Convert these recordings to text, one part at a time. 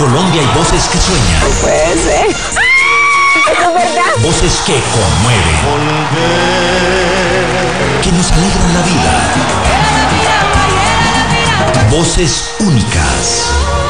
Colombia hay voces que sueñan. No puede ser. ¿Eso es verdad? Voces que conmueven. Que nos alegran la vida. Voces únicas.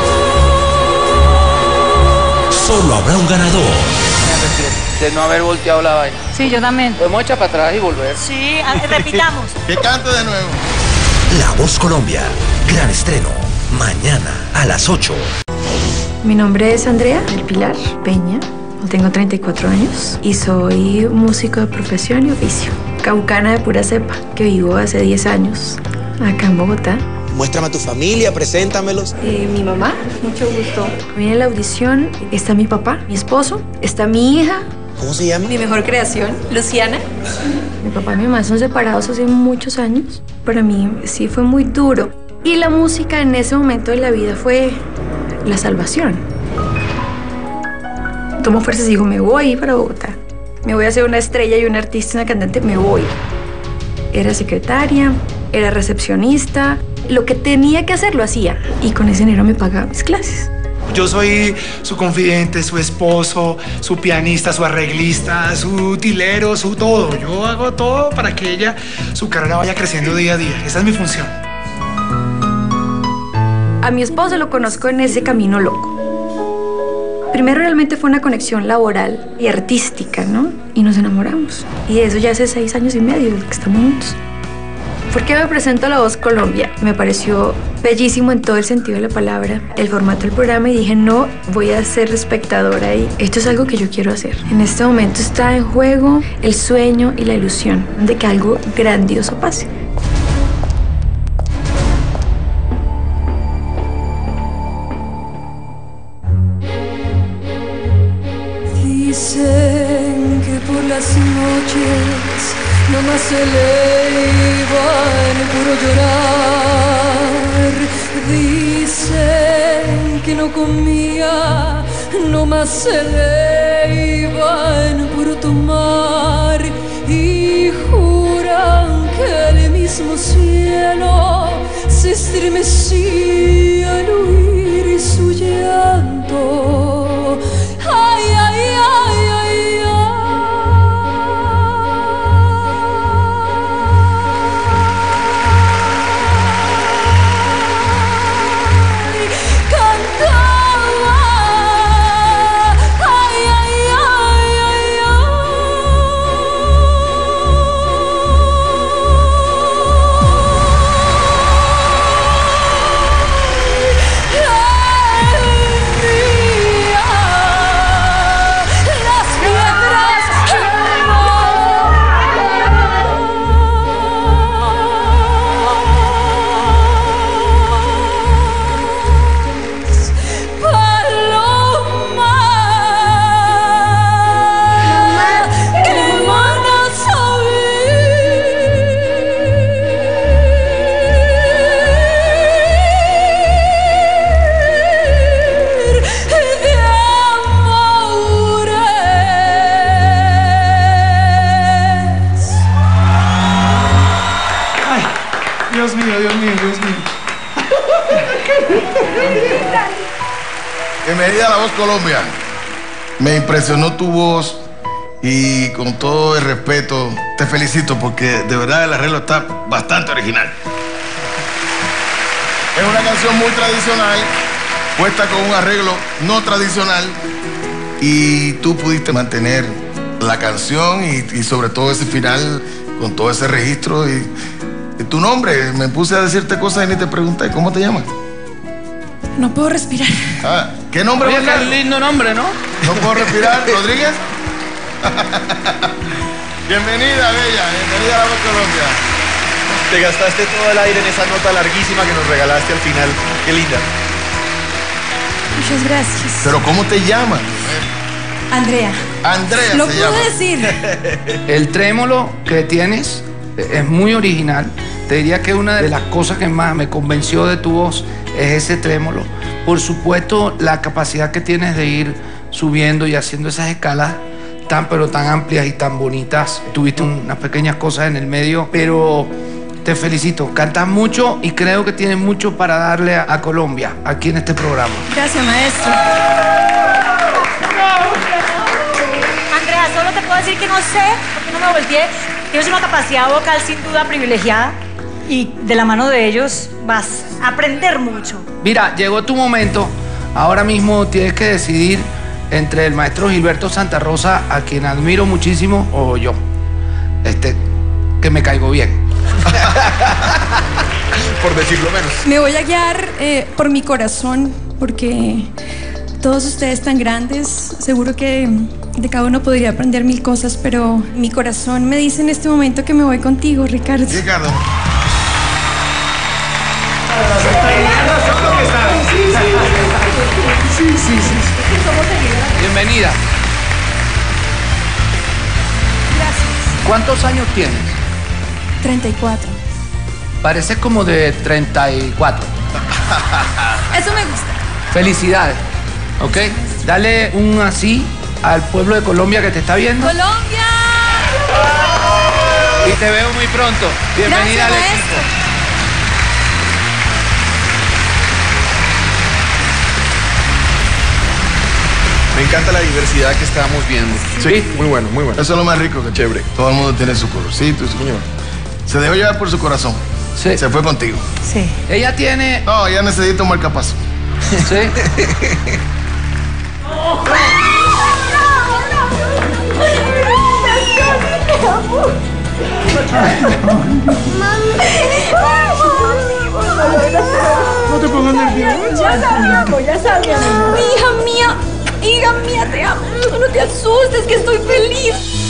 Solo habrá un ganador. De no haber volteado la vaina. Sí, yo también. Podemos echar para atrás y volver. Sí, repitamos. Que cante de nuevo. La Voz Colombia. Gran estreno. Mañana a las 8. Mi nombre es Andrea del Pilar Peña. Tengo 34 años y soy músico de profesión y oficio. Caucana de pura cepa, que vivo hace 10 años acá en Bogotá. Muéstrame a tu familia, preséntamelos. Mi mamá, mucho gusto. Viene la audición, está mi papá, mi esposo, está mi hija. ¿Cómo se llama? Mi mejor creación, Luciana. Mi papá y mi mamá son separados hace muchos años. Para mí sí fue muy duro. Y la música en ese momento de la vida fue la salvación. Tomo fuerzas y digo, me voy para Bogotá. Me voy a ser una estrella y una artista, una cantante, me voy. Era secretaria, era recepcionista. Lo que tenía que hacer lo hacía. Y con ese dinero me pagaba mis clases. Yo soy su confidente, su esposo, su pianista, su arreglista, su utilero, su todo. Yo hago todo para que ella, su carrera vaya creciendo día a día. Esa es mi función. A mi esposo lo conozco en ese camino loco. Primero realmente fue una conexión laboral y artística, ¿no? Y nos enamoramos. Y eso ya hace 6 años y medio que estamos juntos. ¿Por qué me presento a La Voz Colombia? Me pareció bellísimo en todo el sentido de la palabra, el formato del programa, y dije, no, voy a ser espectadora ahí. Esto es algo que yo quiero hacer. En este momento está en juego el sueño y la ilusión de que algo grandioso pase. Dicen que por las noches nomás se le iba en puro llorar. Dicen que no comía, nomás se le iba en puro tomar. Y juran que el mismo cielo se estremecía al oír su llanto. Ay, ay, ay, ay, ay. Cantaba. Ay, ay, ay, ay, Dios mío, Dios mío, Dios mío. Bienvenida a La Voz Colombia. Me impresionó tu voz y con todo el respeto te felicito porque de verdad el arreglo está bastante original. Es una canción muy tradicional, puesta con un arreglo no tradicional, y tú pudiste mantener la canción y sobre todo ese final con todo ese registro y tu nombre. Me puse a decirte cosas y ni te pregunté, ¿cómo te llamas? no puedo respirar. Ah, ¿qué nombre? Oye, qué lindo nombre, ¿no? No puedo respirar. ¿Rodríguez? Bienvenida, Bella. Bienvenida a La Voz Colombia. Te gastaste todo el aire en esa nota larguísima que nos regalaste al final. Qué linda. Muchas gracias. ¿Pero cómo te llamas? Andrea. Andrea Lo se puedo llama. decir. El trémolo que tienes es muy original. Te diría que una de las cosas que más me convenció de tu voz es ese trémolo. Por supuesto, la capacidad que tienes de ir subiendo y haciendo esas escalas tan pero tan amplias y tan bonitas. Tuviste unas pequeñas cosas en el medio, pero te felicito. Cantas mucho y creo que tienes mucho para darle a Colombia aquí en este programa. Gracias, maestro. Andrea, solo te puedo decir que no sé, porque no me volteé. Tienes una capacidad vocal sin duda privilegiada y de la mano de ellos vas a aprender mucho. Mira, llegó tu momento. Ahora mismo tienes que decidir entre el maestro Gilberto Santa Rosa, a quien admiro muchísimo, o yo. Que me caigo bien. Por decirlo menos. Me voy a guiar por mi corazón, porque todos ustedes tan grandes, seguro que de cada uno podría aprender mil cosas, pero mi corazón me dice en este momento que me voy contigo, Ricardo. Ricardo. Bienvenida. Gracias. ¿Cuántos años tienes? 34. Pareces como de 34. Eso me gusta. Felicidades, ¿ok? Dale un así al pueblo de Colombia que te está viendo. ¡Colombia! Y te veo muy pronto. Bienvenida Gracias, al maestro. equipo. Me encanta la diversidad que estamos viendo. Sí. Muy bueno, muy bueno. Eso es lo más rico, que Chévere. todo el mundo tiene su colorcito y su... Se dejó llevar por su corazón. Sí. Se fue contigo. Sí. Ella tiene... No, ya necesito un marcapaso. Sí. No te pongas nervioso. Ya sabíamos. Hija mía, te amo. No te asustes, que estoy feliz.